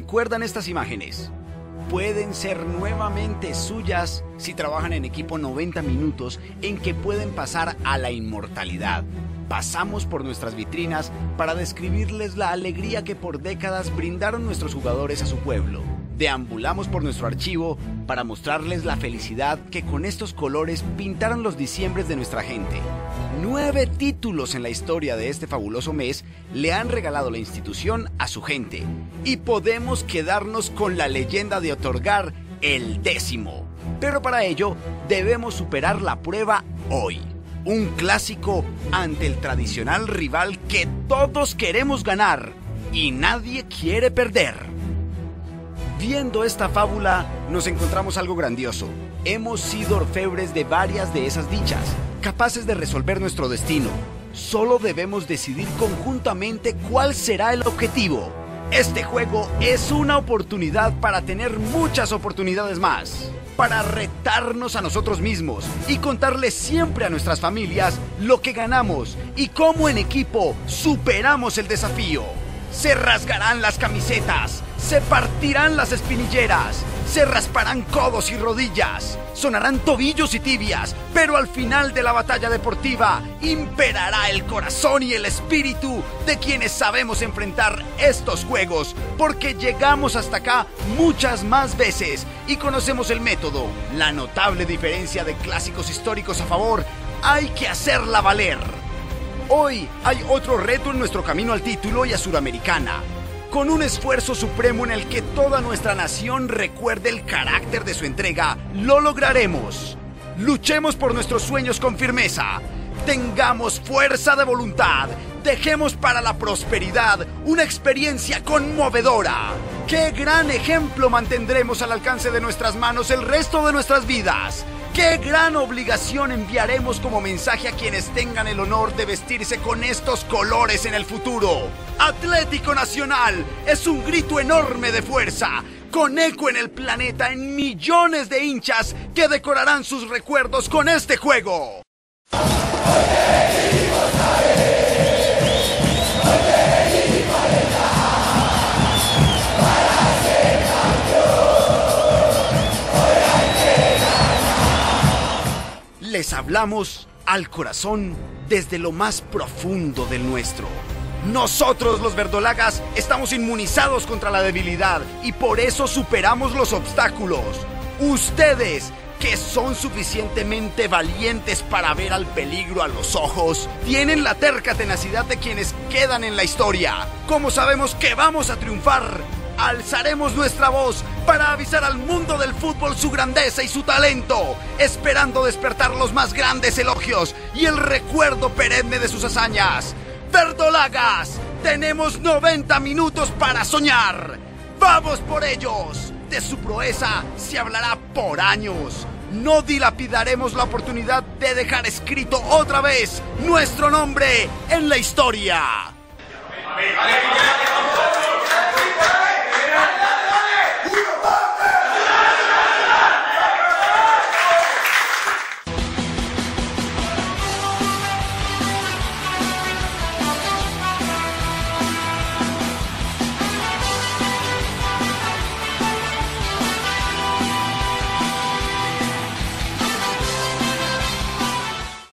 recuerdan estas imágenes. Pueden ser nuevamente suyas si trabajan en equipo 90 minutos en que pueden pasar a la inmortalidad. Pasamos por nuestras vitrinas para describirles la alegría que por décadas brindaron nuestros jugadores a su pueblo. Deambulamos por nuestro archivo para mostrarles la felicidad que con estos colores pintaron los diciembres de nuestra gente. 9 títulos en la historia de este fabuloso mes le han regalado la institución a su gente y podemos quedarnos con la leyenda de otorgar el 10º. Pero para ello debemos superar la prueba hoy. Un clásico ante el tradicional rival que todos queremos ganar y nadie quiere perder. Viendo esta fábula, nos encontramos algo grandioso. Hemos sido orfebres de varias de esas dichas, capaces de resolver nuestro destino. Solo debemos decidir conjuntamente cuál será el objetivo. Este juego es una oportunidad para tener muchas oportunidades más, para retarnos a nosotros mismos y contarles siempre a nuestras familias lo que ganamos y cómo en equipo superamos el desafío. Se rasgarán las camisetas, se partirán las espinilleras, se rasparán codos y rodillas, sonarán tobillos y tibias, pero al final de la batalla deportiva imperará el corazón y el espíritu de quienes sabemos enfrentar estos juegos, porque llegamos hasta acá muchas más veces y conocemos el método. La notable diferencia de clásicos históricos a favor, hay que hacerla valer. Hoy hay otro reto en nuestro camino al título y a Suramericana, con un esfuerzo supremo en el que toda nuestra nación recuerde el carácter de su entrega. Lo lograremos. Luchemos por nuestros sueños con firmeza. Tengamos fuerza de voluntad. Dejemos para la prosperidad una experiencia conmovedora. ¡Qué gran ejemplo mantendremos al alcance de nuestras manos el resto de nuestras vidas! ¡Qué gran obligación enviaremos como mensaje a quienes tengan el honor de vestirse con estos colores en el futuro! Atlético Nacional es un grito enorme de fuerza, con eco en el planeta en millones de hinchas que decorarán sus recuerdos con este juego. Les hablamos al corazón desde lo más profundo del nuestro. Nosotros, los verdolagas, estamos inmunizados contra la debilidad y por eso superamos los obstáculos. Ustedes, que son suficientemente valientes para ver al peligro a los ojos, tienen la terca tenacidad de quienes quedan en la historia. Como sabemos que vamos a triunfar, alzaremos nuestra voz para avisar al mundo del fútbol su grandeza y su talento, esperando despertar los más grandes elogios y el recuerdo perenne de sus hazañas. ¡Verdolagas! Tenemos 90 minutos para soñar. ¡Vamos por ellos! De su proeza se hablará por años. No dilapidaremos la oportunidad de dejar escrito otra vez nuestro nombre en la historia.